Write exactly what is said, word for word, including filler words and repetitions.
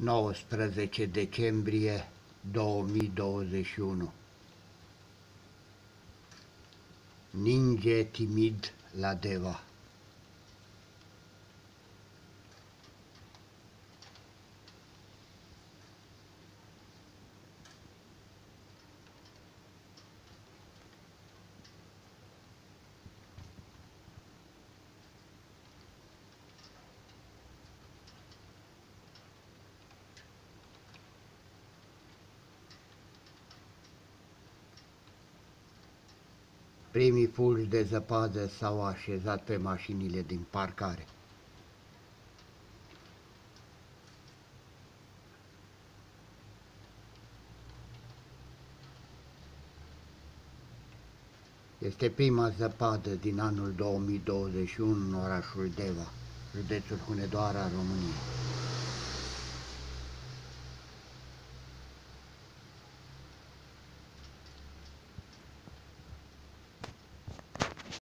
nouăsprezece decembrie două mii douăzeci și unu. Ninge timid la Deva. Primii fulgi de zăpadă s-au așezat pe mașinile din parcare. Este prima zăpadă din anul două mii douăzeci și unu în orașul Deva, județul Hunedoara, România.